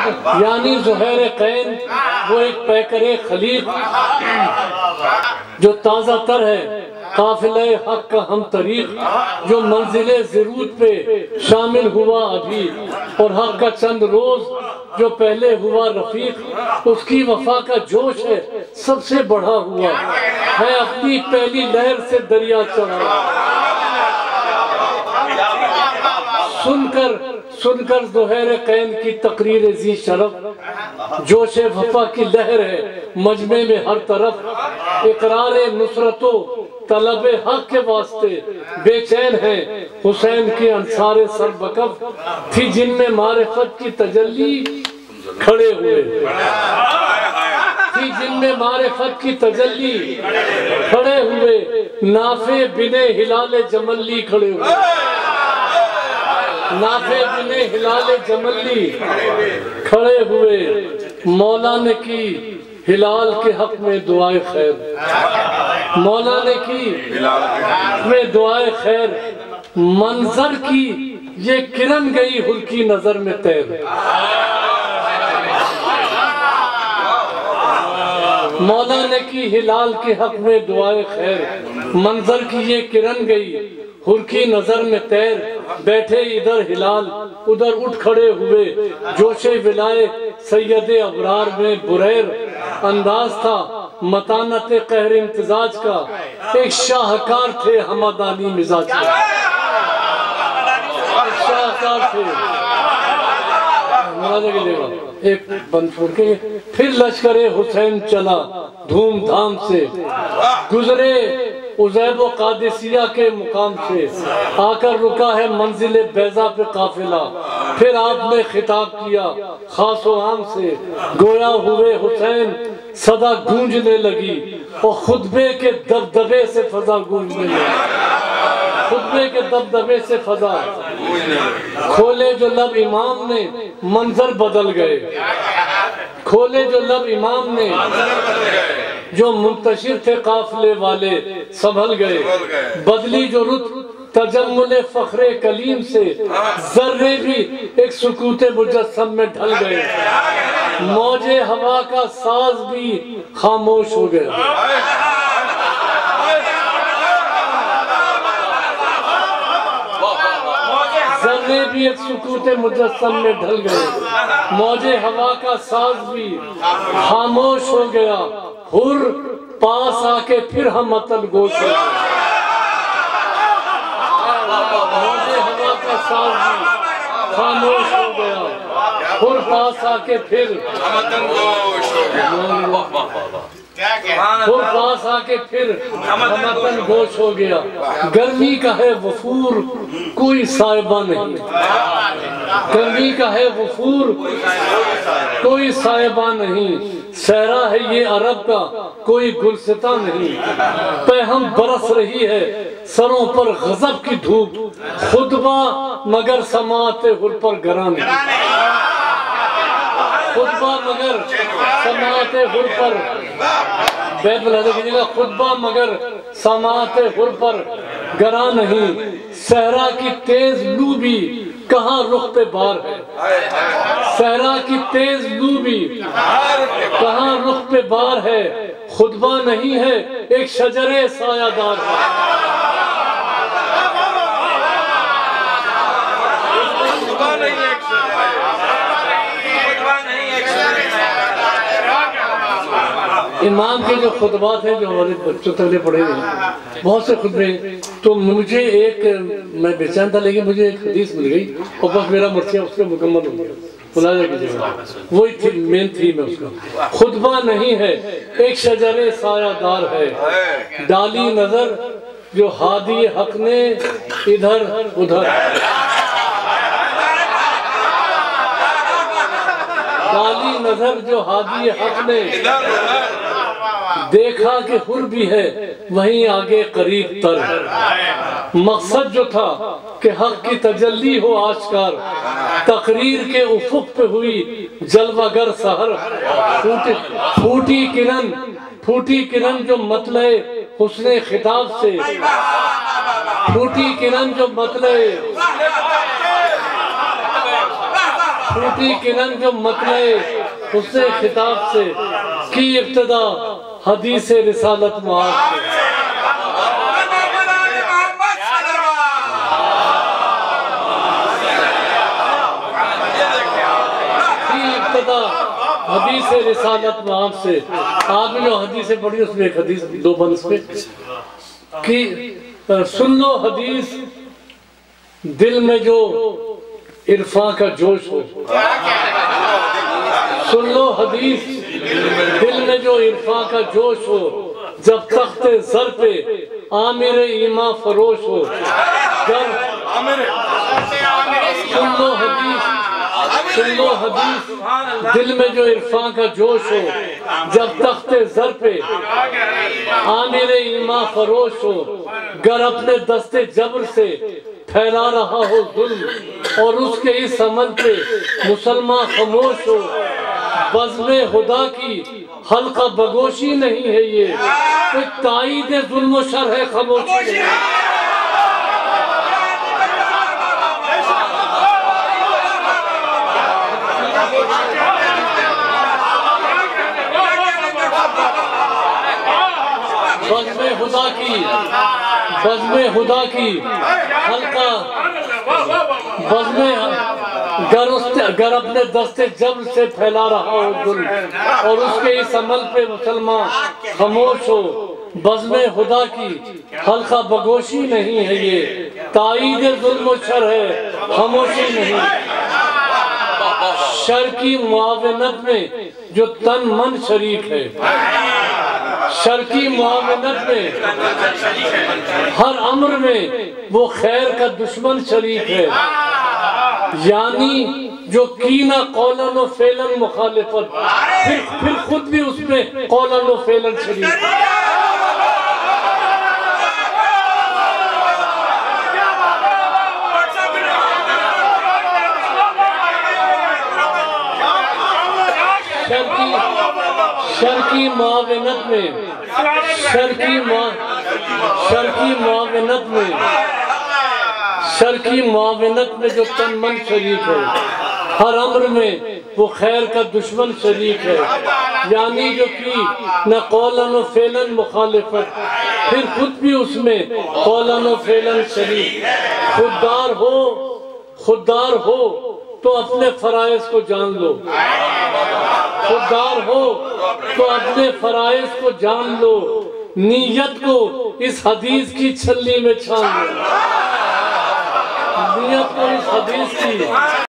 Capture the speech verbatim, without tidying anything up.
यानी ज़ुहैर कैन वो एक पैकरे खलीक जो ताज़ा तर है, काफिले हक का हम तरीक जो मंजिले ज़रूरत पे शामिल हुआ अभी, और हक का चंद रोज जो पहले हुआ रफीक, उसकी वफा का जोश है सबसे बढ़ा हुआ है, अपनी पहली लहर से दरिया चढ़ा। सुनकर सुनकर ज़ुहैर कैन की तकरीर जी शरफ, जोशे वफा की लहर है मजमे में हर तरफ, इकरारे नुसरतो तलबे हक के वास्ते बेचैन है हुसैन के अंसारे सरबकफ, थी जिनमें मारिफत की तजल्ली खड़े हुए, थी जिनमें मारिफत की तजल्ली खड़े हुए, नाफे बिने हिलाले जमल्ली खड़े हुए, नाफे बिने हिलाले जमल्ली खड़े हुए, मौला ने की हिलाल के हक में दुआए खैर, मौला ने की में दुआए खैर, मंजर की ये किरण गई हुर की नजर में तैर, मौला ने की हिलाल के हक में दुआए खैर, मंजर की ये किरण गई हुर की नजर में तैर, बैठे इधर हिलाल उधर उठ खड़े हुए, जोशे विलाए सैयदे अबरार में बुरैर, अंदाज था मतानत कहर इम्तिजाज का, एक शाहकार थे हमदानी मिजाज का, एक शाहकार थे एक बंद छोड़ के। फिर लश्करे हुसैन चला धूमधाम से, गुजरे उज़ैब कादिसिया के मुकाम से, आकर रुका है मंजिल बैजा पे काफिला, फिर आपने खिताब किया खासो आम से, गोया हुए हुसैन सदा गूंजने लगी, और खुतबे के दबदबे से फजा गूंजने लगी, खुतबे के दबदबे से फजा, खोले जो लब इमाम ने मंजर बदल गए, खोले जो लब इमाम ने जो मुंतशिर थे काफिले वाले संभल गए, बदली जो रुत तजम्मुल फखरे कलीम से, जर्रे भी एक सुकूते मुजस्सम में ढल गए, मौजे हवा का साज भी खामोश हो गया, जर्रे भी एक सुकूते मुजस्सम में ढल गए, मौजे हवा का साज भी खामोश हो गया, हुर पास आके फिर हम अतल गोश हो गए, मौजे हवा का साज भी खामोश हो गया, हुर पास आके फिर हुर पास आके फिर हम अतल गोश हो गया, गर्मी का है वफूर कोई साहिबा नहीं, गर्मी का है वफूर कोई साहिबा नहीं, सहरा है ये अरब का कोई गुलसिता नहीं, पैहम बरस रही है सरों पर गजब की धूप, खुतबा मगर समाते हुर पर गरा नहीं, खुतबा मगर समाते हुर पर बैत बना दीजिएगा, खुतबा मगर समाते हुर पर गरा नहीं, सहरा की तेज लू भी कहाँ रुख पे बार है, सहरा की तेज लू भी कहाँ रुख पे बार है, खुतबा नहीं है एक शजरे सायादार है, इमाम के जो खुतबात हैं जो हमारे बच्चों तक पढ़े हैं बहुत से खुतबे, तो मुझे एक मैं बेचैन था लेकिन मुझे एक हदीस मिल गई और बस मेरा मर्सिया उससे मुकम्मल हो गया, मुलाजा कीजिएगा, वही थी मेन थी में उसका, खुतबा नहीं है एक शजरे सायादार है, डाली नजर जो हादी हक ने इधर उधर, डाली नजर जो हादी हक ने देखा कि हुर भी है वहीं आगे करीब तर, मकसद जो था कि हक की तजल्ली हो आश्कार, तकरीर के उफुक पे हुई जलवागर सहर, फूटी फूटी किरण फूटी किरण जो मतले हुस्ने खिताब से, फूटी किरण जो मतले फूटी किरण जो मतले उससे खिताब से की इब्तिदा हदीस रिसालत मुआद से। हदीस रिसालत में आपसे आपने जो हदीसें पढ़ी उसमें एक हदीस दो बंद पे कि सुन लो हदीस दिल में जो इरफा का जोश हो। सुन लो हदीस दिल में जो इरफा का जोश हो, जब तख्ते सर पे आमिर ईमा फरोश हो। जब सुन लो हदीस सुन लो हदीस दिल में जो इरफान का जोश हो, जब तख्ते जर पे आमिर ईमा फरोश हो। गर अपने दस्ते जबर से फैला रहा हो जुल्म और उसके इस अमल पे मुसलमान खामोश हो। बज़्म खुदा की हल्का बगोशी नहीं है ये, कोई ताईद जुल्म शर है खामोशी नहीं। बज़्म खुदा की बज़्म खुदा की हल्का बज़्म गर गर अपने दस्ते जब से फैला रहा हो जुल्म और उसके इस अमल पे मुसलमान खामोश हो। बज़्म खुदा की हल्का बगोशी नहीं है ये, ताईद जुल्म शर है खामोशी नहीं। शर की मुआवनत में जो तन मन शरीक है, शर की मुआवनत में हर अम्र में वो खैर का दुश्मन शरीक है। यानी जो कीना कौलन व फेलन मुखालिफत, फिर फिर खुद भी उसमें कौलन व फेलन शरीक है। शर की शर की मुआवनत में शर की शर की मुआवनत में शर की मुआवनत में जो तन मन शरीक है, हर अम्र में वो खैर का दुश्मन शरीक है। यानी जो की न कौलन व फेलन मुखालिफत, फिर खुद भी उसमें कौलन व फेलन शरीक। खुददार हो खुददार हो तो अपने फराइज को जान लो, खुददार हो तो अपने फराइज को जान लो। नीयत को इस हदीस की छल्ली में छान लो, नीयत को इस हदीस की